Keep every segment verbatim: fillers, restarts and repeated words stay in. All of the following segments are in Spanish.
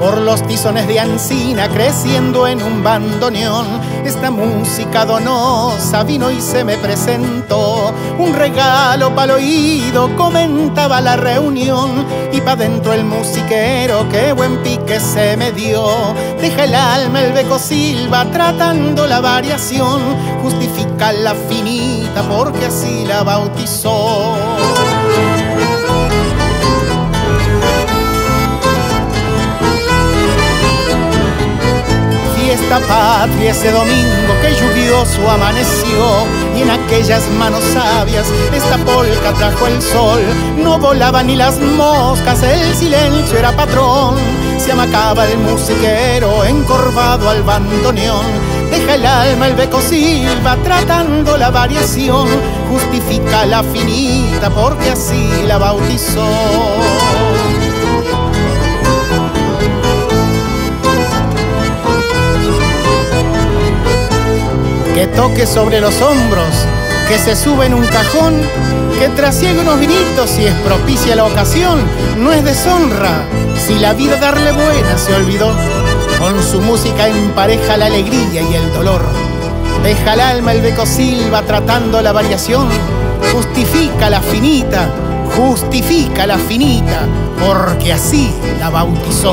por los tizones de Ancina, creciendo en un bandoneón. Esta música donosa vino y se me presentó, un regalo pa'l oído, comentaba la reunión. Y pa' dentro el musiquero, qué buen pique se me dio. Deja el alma el Beco Silva tratando la variación, justifica la finita porque así la bautizó. Fiesta patria ese domingo que lluvioso amaneció, y en aquellas manos sabias esta polca trajo el sol. No volaban ni las moscas, el silencio era patrón. Se amacaba el musiquero encorvado al bandoneón. Deja el alma el Beco Silva tratando la variación, justifica la finita porque así la bautizó. Que toque sobre los hombros, que se sube en un cajón, que trasiegue unos vinitos si es propicia la ocasión. No es deshonra si la vida darle buena se olvidó. Con su música empareja la alegría y el dolor. Deja el alma el Beco Silva tratando la variación, justifica la finita, justifica la finita, porque así la bautizó.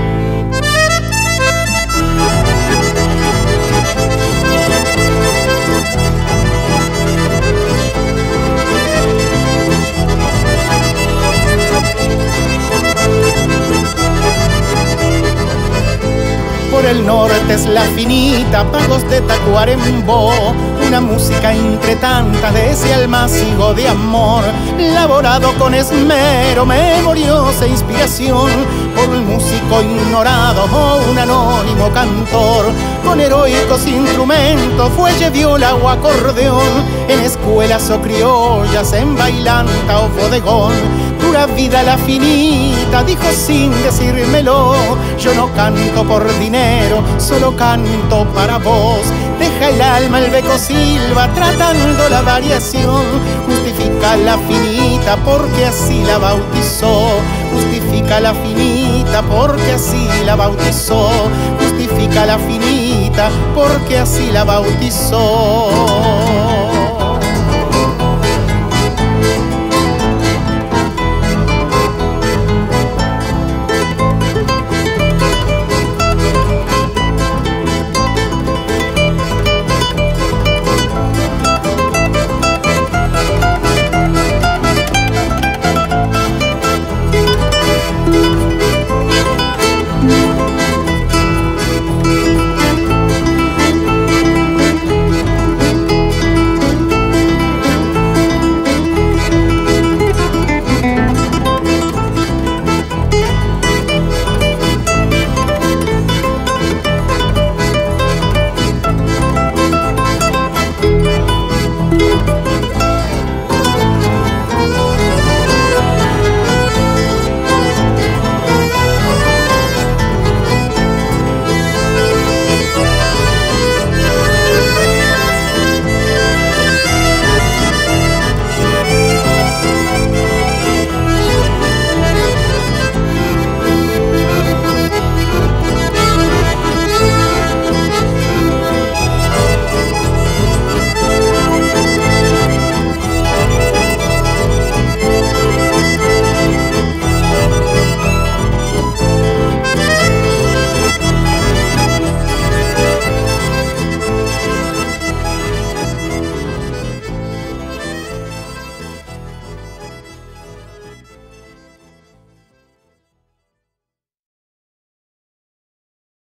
Por el norte es la finita, pagos de Tacuarembó, una música entre tantas de ese almacigo de amor, elaborado con esmero, memoriosa inspiración, por un músico ignorado o un anónimo cantor, con heroicos instrumentos, fuelle, viola o acordeón, en escuelas o criollas, en bailanta o bodegón. Pura vida la finita, dijo sin decírmelo, yo no canto por dinero, solo canto para vos. Deja el alma el Beco Silva tratando la variación, justifica la finita porque así la bautizó. Justifica la finita porque así la bautizó. Justifica la finita porque así la bautizó.